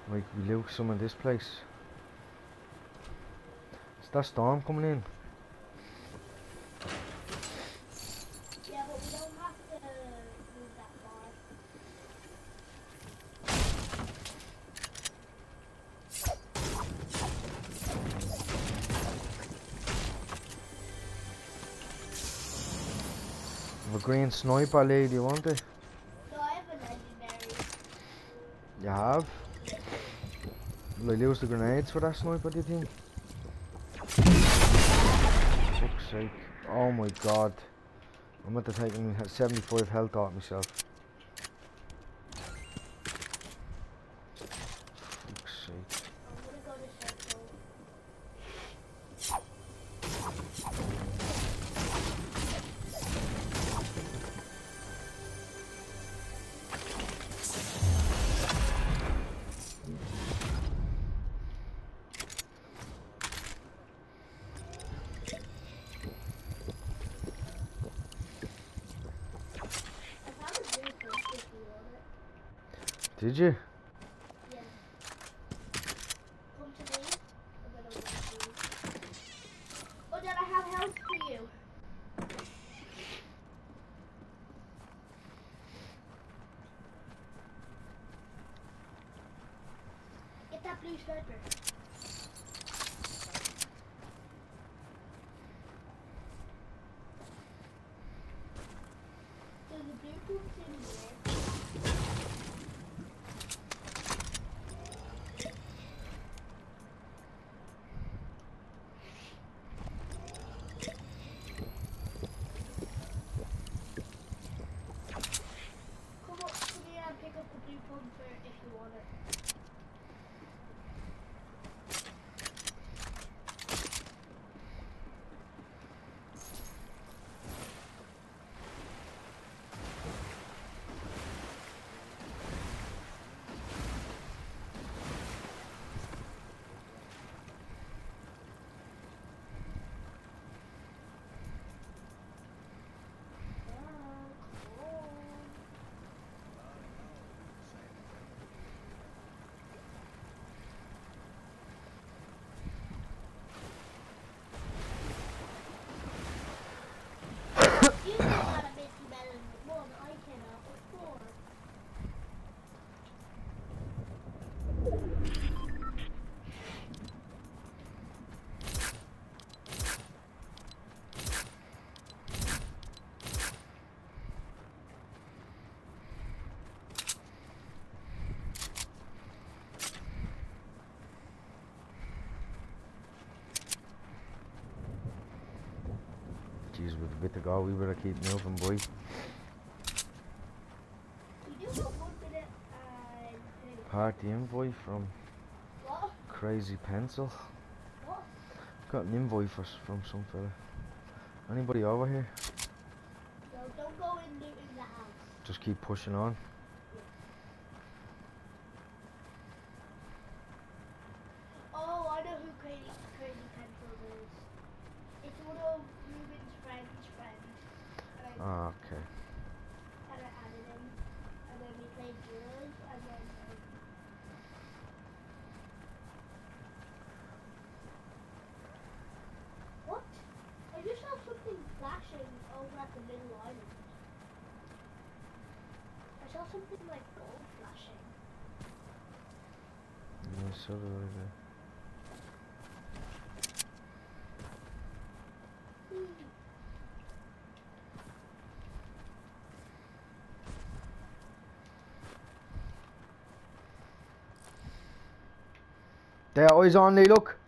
Like we loot some of this place. Is that storm coming in? Yeah, but we don't have to move that far. A green sniper lady, you want it? No, I have a legendary. You have? Will I lose the grenades for that sniper, do you think? Fuck's sake. Oh my god. I'm at the taking 75 health off myself. Fuck's sake. I'm gonna go to circle. I found a blue first if you want it. Did you? Yeah. Come to me. I'm gonna go to you. Oh, Dad, I have health for you. Get that blue sniper. There's a blue boots in here. Come here and pick up the blue pumper if you want it. You know how to make you better than one. I cannot before. Jeez, with a bit to go, we better keep moving, boy. We do have 1 minute and Party invoice from what? Crazy Pencil. What? Got an invoice from some fella. Anybody over here? No, don't go in the house. Just keep pushing on. Oh, I know who Crazy Pencil is. It's one of Ruben's friends. And Ah, okay. I added him. And then we played duos. And then what? I just saw something flashing over at the middle island. I saw something like gold flashing. Yeah, so do I. There, eyes on, Lee, look.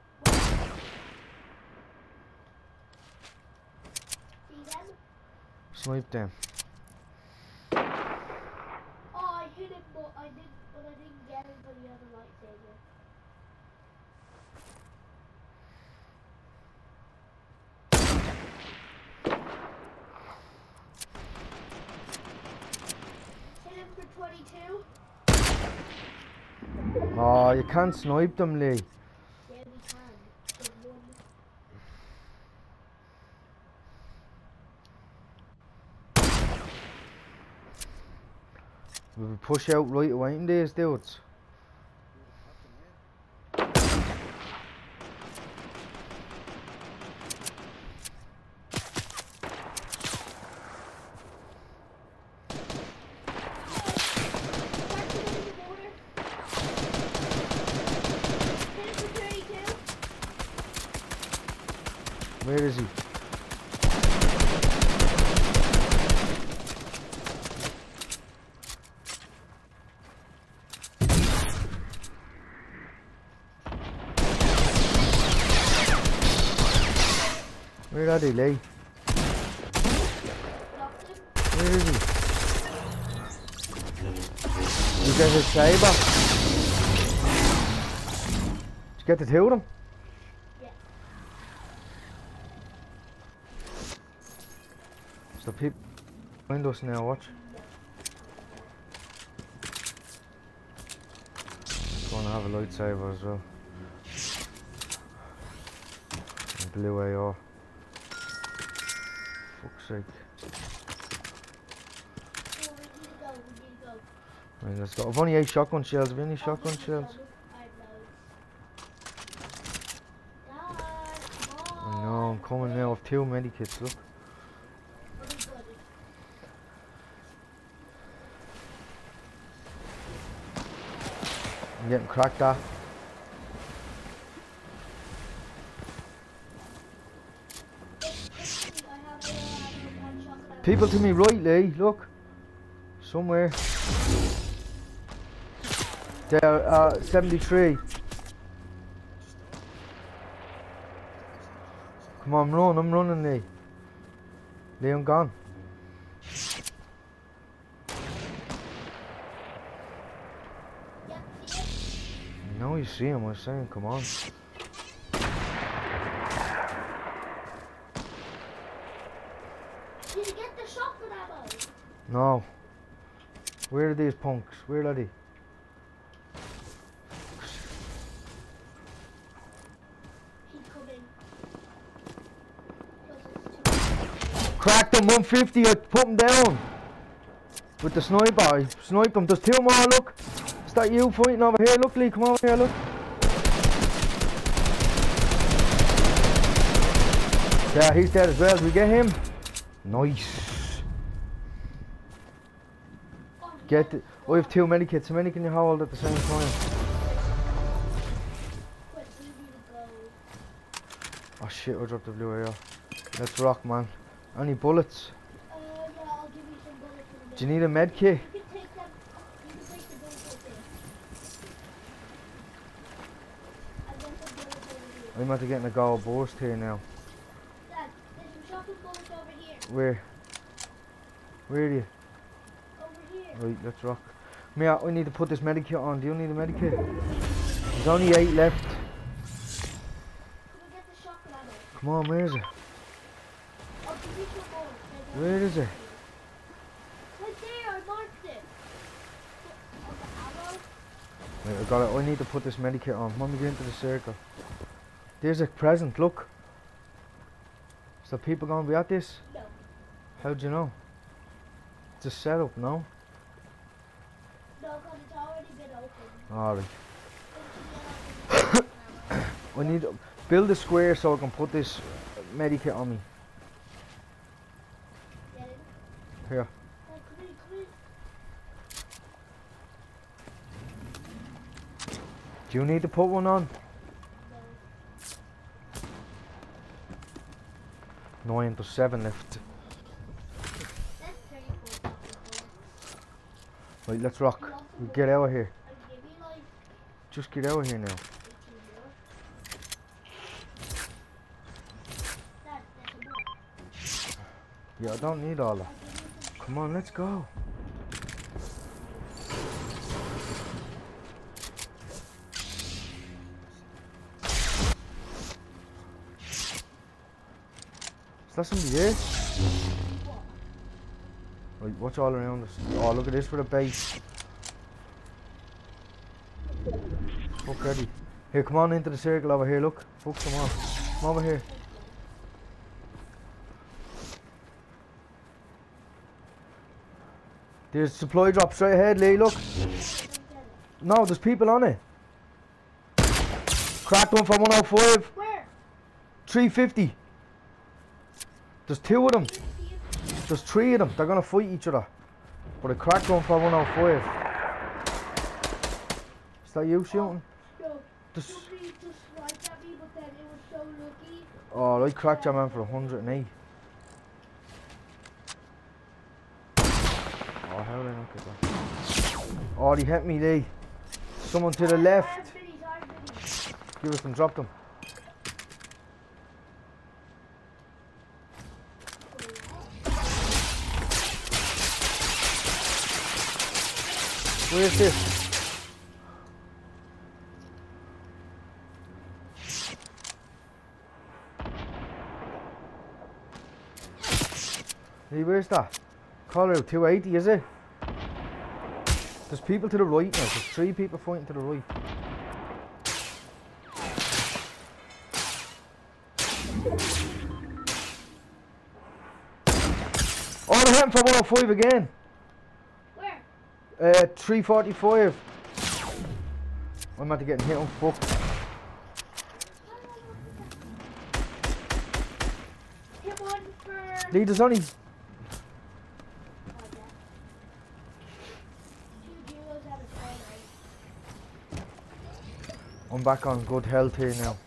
See them? Snipe them. Oh, I hit him, but I didn't get him for the other lightsaber. Hit him for 22. Oh, you can't snipe them, Lee. Yeah, we can. There's one. We will push out right away in these dudes. Where is he? Where are they, Lee? Where is he? You get his saber? Did you get the two of them? Yeah. So people behind us now, watch. Gonna have a lightsaber as well. And blue AR. Fuck's sake. Oh, we need to go. Right, let's go. I've only 8 shotgun shells. Have you any shotgun shells? I know, I'm coming now. I've 2 medikits, look. I'm getting cracked at. People to me right, Lee, look. Somewhere. There, 73. Come on, run, I'm running, Lee. Lee, I'm gone. No, you see him, I was saying, come on. Did you get the shotgun ammo? No. Where are these punks? Where are they? Keep coming. Cracked him, 150, I put him down. With the sniper, I sniped him. There's 2 more, look. Is that you fighting over here? Look, Lee, come over here, look. Yeah, he's dead as well. Did we get him? Nice. Get the, I have 2 medikits. How many can you hold at the same time? Oh shit, I dropped the blue AR. Let's rock, man. Any bullets? Yeah, I'll give you some bullets in a minute. Do you need a med kit? You can take them. You can take the bullets right there. And then some bullets over here. I'm about to get in a gold burst here now. Dad, there's some shotgun bullets over here. Where? Where are you? Over here. Right, let's rock. Mia, I need to put this medikit on. Do you need a medikit? There's only 8 left. Can we get the shotgun ammo? Come on, where is it? I'll give you some bullets. Where is it? Right there, I marked it. On the ammo? Right, I got it. I need to put this medikit on. Come on, we get into the circle. There's a present, look. So people gonna be at this? No. How'd you know? It's a setup, no? No, because it's already been opened. Alright. I need to build a square so I can put this medikit on me. Get it? Here. Oh, come in. Do you need to put one on? No. 9 to 7 left. That's 34 fucking bullets. Right, let's rock. We get out of here. I'll give you like Just get out of here now. 18 more. Dad, that's a more. Yeah, I don't need all that. I'll give you some. Come on, let's go. Is that somebody there? What? Right, watch all around us. Oh, look at this for the base. Fuck ready. Here, come on into the circle over here, look. Fuck, come on. Come over here. There's supply drop straight ahead, Lee, look. I don't get it. No, there's people on it. Cracked one from 105. Where? 350. There's 2 of them. There's 3 of them. They're gonna fight each other. But I cracked one from 105. Is that you shooting? No. Somebody just swiped at me, but then it was so lucky. Oh, I cracked your man for 108. Oh, how did I not get that? Oh, he hit me, Lee. Someone to the left. I'm finished. Give us them, drop them. Where is this? Hey, where's that? Call out 280, is it? There's people to the right now. There's 3 people fighting to the right. Oh, they're hitting for 105 again. Where? 345. I'm about to get hit on fuck. Hit one for... Lee, there's only... I'm back on good health here now.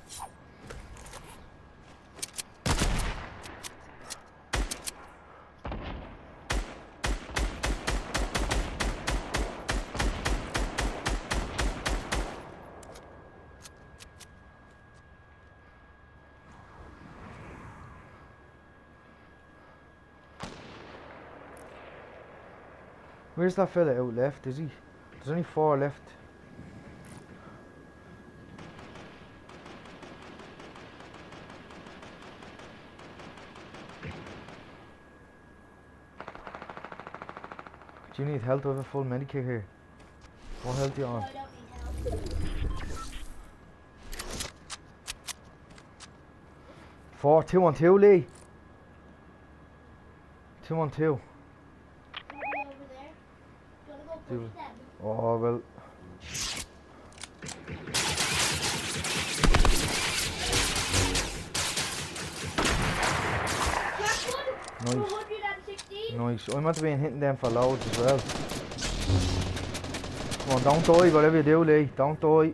Where's that fella out left, is he? There's only 4 left. Do you need health? I have a full medikit here. What health are you on? I don't need help. 4, 2 on 2, Lee. 2 on 2. Over there. You wanna go push them? Oh, well. Nice. Nice. 216. Nice. I'm meant to be hitting them for loads as well. Come on, don't die, whatever you do, Lee. Don't die.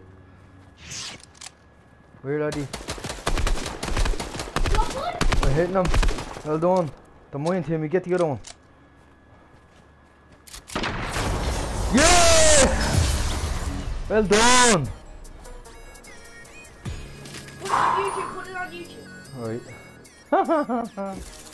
Where are they? We're hitting them. Well done. The mine team, we get the other one. Yeah! Well done. Put it on YouTube. Put it on YouTube. Right.